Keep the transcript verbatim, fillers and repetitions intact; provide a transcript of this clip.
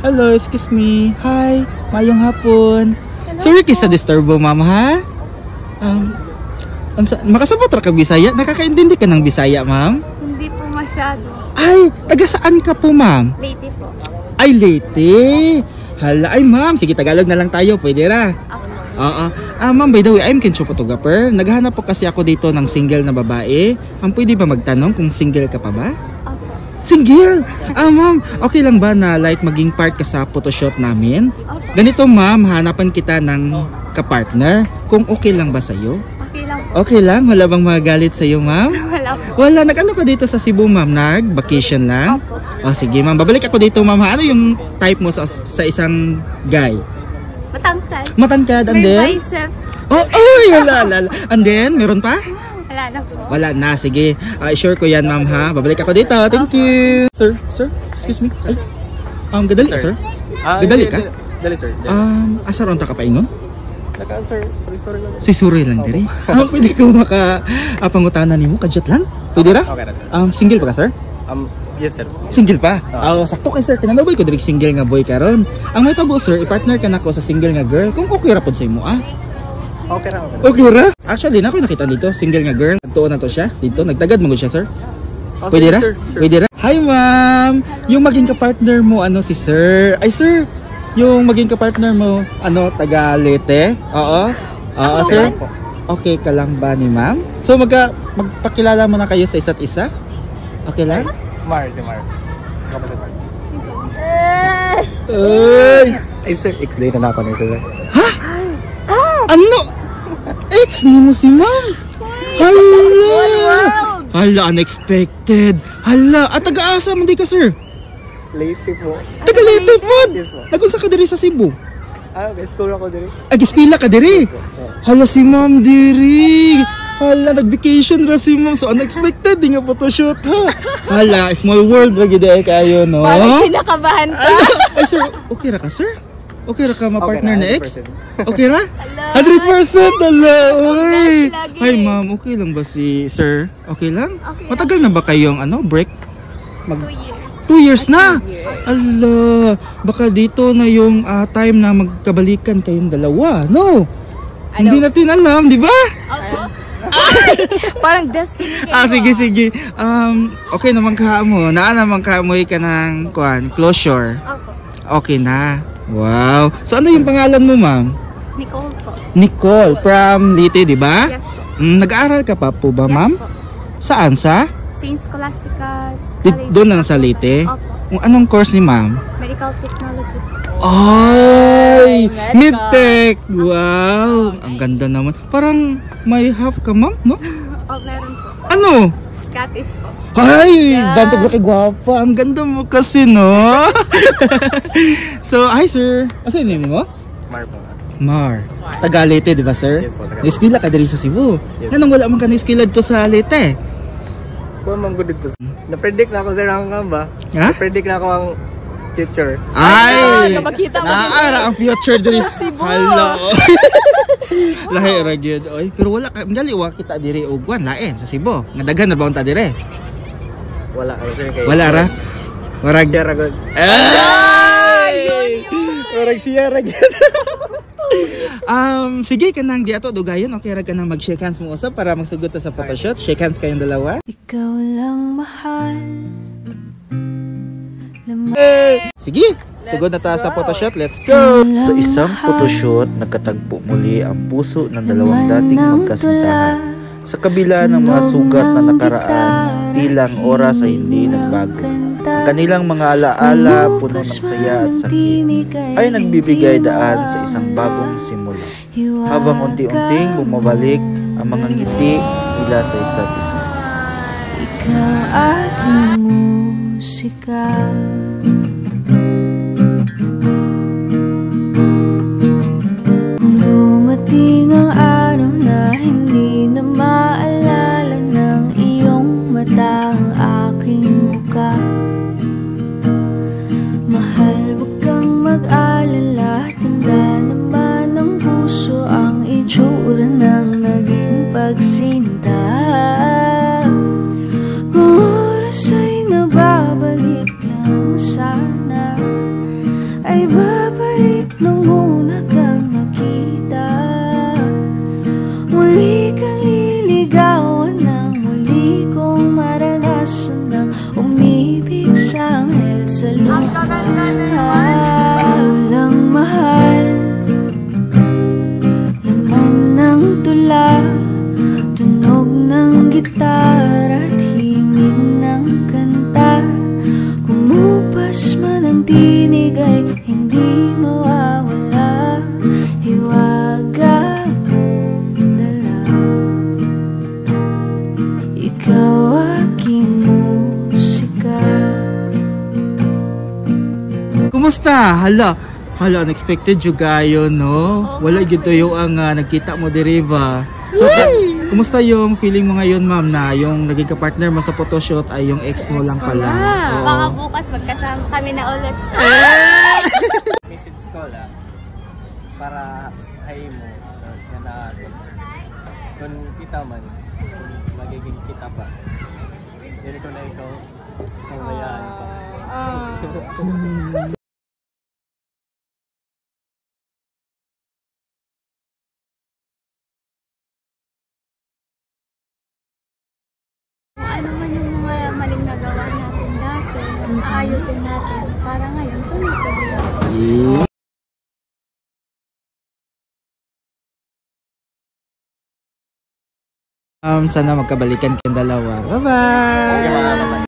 Hello, excuse me. Hi, mayong hapon. Hello. Sorry kisa disturbo, ma'am, ha? Um, ansa, makasabot ra ka Bisaya? Nakakaintindi ka ng Bisaya, ma'am? Hindi po masyado. Ay, taga saan ka po, ma'am? Leyte po. Ay, Leyte. Hala, ay ma'am, sige Tagalog na lang tayo, pwede ra? Oo. Ah, ma'am, by the way, I'm Kencho Photographer. Naghahanap po kasi ako dito ng single na babae. Ma'am, pwede ba magtanong kung single ka pa ba? Single? Ah, ma'am, okay lang ba na like maging part ka sa photoshoot namin? Ganito, ma'am, hanapan kita ng kapartner. Kung okay lang ba sa'yo? Okay lang po. Okay lang? Wala bang magagalit sa'yo, ma'am? Wala po. Wala. Nag-ano ka dito sa Cebu, ma'am? Nag-vacation lang? Opo. Oh, sige, ma'am. Babalik ako dito, ma'am. Ano yung type mo sa, sa isang guy? Matangkad. Matangkad, and May then? bicep. Oh, oh, wala, wala. And then, meron pa? Wala na po. Wala na, sige. Uh, sure ko yan, ma'am, ha? Babalik ako dito. Thank you. Sir, sir, excuse me. Ay, um, gadali ka, sir? Ah, gadali ka? Dali, sir. Um, asa ron ta ka paingon? Naka, sir. Sorry, sorry lang. Si Suri lang, diri. Ah, pwede ko maka uh, pangutanan nimo kadjat lang? Pwede ra? Okay na, sir. Um, single pa ka, sir? Um, yes, sir. Single pa? Ah, oh, sakto kay sir. Kinanobay ko diri single nga boy karon. Ang may tabo, sir, i-partner ka nako sa single nga girl. Kung okay ra pod sa imo, ah. Okay na, okay na. Okay ra? Actually, nako nakita dito, single nga girl. Nagtuon na to siya dito. Nagtagad mo gud siya, sir. Oh, Pwede ra? sir, sure. Pwede ra? Hi, ma'am. Yung maging ka-partner mo ano si sir? Ay, sir. Yung maging ka-partner mo ano taga Leyte? Oo. Oo, sir. Okay ka lang ba ni ma'am? So magka magpakilala mo na kayo sa isa't isa? Okay lang? Mar, si Mar. Kapatid Mar. Ay! Ay, sir, X-day na ako niya, sir. Ha? Ano? Ex ni mo si ma'am? Hala! Hala, unexpected. Hala, at taga-asa man di ka, sir? Leyte po. Taga Leyte po? Yes po. Nagunsa ka diri sa Cebu? Ah, may school ako diri. Ay, gispila ka diri? Hala, si ma'am diri. Hala, nag-vacation ra si ma'am. So, unexpected. Di nga photoshoot, ha? Hala, small world lagi dahil kayo, no? Parang kinakabahan ka. Ay, sir, okay ra ka, sir? Okay ra ka ma-partner Okay na na, ex? Okay ra? one hundred percent! Hala, uy! Hi, ma'am, okay lang ba si sir? Okay lang? Okay. Matagal na ba kayong ano, break? Mag Two years. Two years na? Ala, baka dito na yung uh, time na magkabalikan kayong dalawa, no? Hindi natin alam, di ba? Opo. Parang destiny kayo. Ah, sige, sige. Um, okay naman ka mo. Naa naman ka mo ka ng kuan, closure. Opo. Okay na. Wow. So ano yung pangalan mo, ma'am? Nicole po. Nicole from Leyte, di ba? Yes po. Mm, nag-aaral ka pa po ba, Yes ma'am? po. Saan sa? Saint Scholastica's Di- College. Doon lang sa Leyte? Opo. Anong course ni ma'am? Medical Technology. Ay! Ay, Medtech! Wow! Ang ganda naman. Parang may half ka, ma'am, no? Oh, meron po. Ano? Scottish po. Ay! Yeah. Bantog na kay gwapa. Ang ganda mo kasi, no? So, hi, sir. Asa yung name mo? Mar po. Mar. Taga Leyte, di ba, sir? Yes po, taga Leyte. Naiskila ka diri sa Cebu. Yes. Anong wala man ka naiskilad to sa Leyte? Kung mang good dito. Na-predict na ako, sir, ang kamba. Ha? Na-predict na ako ang future. Ay! Nakakita mo Naara ang future diri sa Cebu. Hello. Lahi ra gyud. Oy, pero wala ka dali wa kita diri og wan lain sa Cebu. Nga daghan na ba unta dire? Wala, ano, sir, kay... Wala ra. Warag. Share agad. Ay! Warag siya ra gyud. Um, sige ka nang di ato dugayon. Okay ra ka nang mag-shake hands mo usab para magsugot ta sa photoshoot. Shake hands kayong dalawa. Ikaw lang mahal. Hey! Sige, sugod na tayo sa photoshoot. Let's go! Sa isang photoshoot, nagkatagpo muli ang puso ng dalawang dating magkasintahan. Sa kabila ng mga sugat na nakaraan, tilang oras ay hindi nagbago. Ang kanilang mga alaala, puno ng saya at sakit, ay nagbibigay daan sa isang bagong simula. Habang unti-unting bumabalik ang mga ngiti nila sa isa't isa. Ikaw aking musika. Dumating ang araw na hindi na maalala ng iyong mata ang aking muka. Mahal, huwag kang mag-alala. Tanda naman ng puso ang itsura ng naging pagsinta. Kung oras ay nababalik lang sana, ay babalik nung una kang nakita. Muli kang liligawan ng muli kong maranasan ng umibig sa anghel sa lupa. Ikaw lang mahal, laman ng tula, tunog ng gitara at himig ng kanta. Kumupas man ang tinig ay hindi mawawala. Hiwaga mong dala, ikaw aking musika. Kumusta? Hala, hala, unexpected yung gayo, no? Wala gito yung ang uh, nagkita mo deriva. So, ka- kumusta yung feeling mo ngayon, ma'am, na yung naging kapartner mo sa photoshoot ay yung ex mo lang pala? Oo. Baka bukas magkasama kami na ulit. Message ko lang para hay mo na na kung kita man magiging kita pa. Dili ko na ikaw panglayaan pa. Ano man yung mga maling nagawa natin dati, aayusin natin. Para ngayon, tuloy-tuloy. Yeah. Um, sana magkabalikan kayong dalawa. Bye-bye!